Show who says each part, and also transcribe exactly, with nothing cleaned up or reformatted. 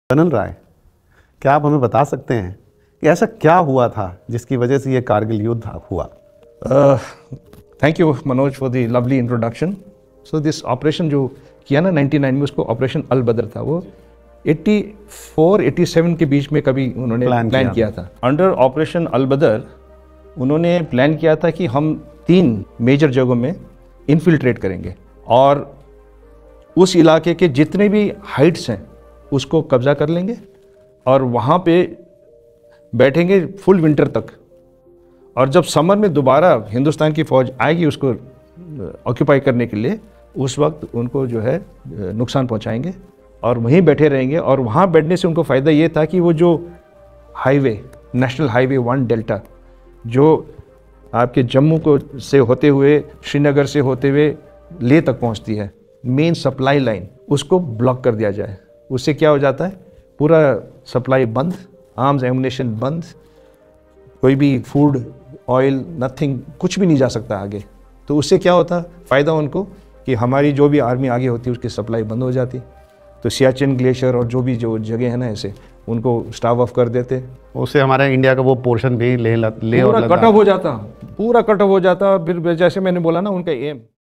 Speaker 1: General राय, क्या आप हमें बता सकते हैं कि ऐसा क्या हुआ था जिसकी वजह से ये कारगिल युद्ध हुआ?
Speaker 2: Thank you Manoj for the lovely introduction. So this operation जो किया ना नाइन्टी नाइन में, उसको ऑपरेशन अल बदर था। वो चौरासी सत्तासी के बीच में कभी उन्होंने प्लान, प्लान किया, किया था। अंडर ऑपरेशन अल बदर उन्होंने प्लान किया था कि हम तीन मेजर जगहों में इन्फिल्ट्रेट करेंगे और उस इलाके के जितने भी हाइट्स हैं उसको कब्जा कर लेंगे और वहाँ पे बैठेंगे फुल विंटर तक। और जब समर में दोबारा हिंदुस्तान की फ़ौज आएगी उसको ऑक्यूपाई करने के लिए, उस वक्त उनको जो है नुकसान पहुँचाएंगे और वहीं बैठे रहेंगे। और वहाँ बैठने से उनको फ़ायदा ये था कि वो जो highway, national highway one delta, जो आपके जम्मू को से होते हुए, श्रीनगर से होते हुए लेह तक पहुँचती है, मेन सप्लाई लाइन, उसको ब्लॉक कर दिया जाए। उससे क्या हो जाता है, पूरा सप्लाई बंद, आर्म्स एमुनेशन बंद, कोई भी फूड, ऑयल, नथिंग, कुछ भी नहीं जा सकता आगे। तो उससे क्या होता, फ़ायदा उनको कि हमारी जो भी आर्मी आगे होती है उसकी सप्लाई बंद हो जाती। तो सियाचिन ग्लेशियर और जो भी जो जगह है ना, ऐसे उनको स्टाफ ऑफ कर देते।
Speaker 1: उससे हमारे इंडिया का वो पोर्शन भी ले ले
Speaker 2: पूरा कट ऑफ हो जाता, पूरा कट ऑफ हो जाता। फिर जैसे मैंने बोला ना, उनका एम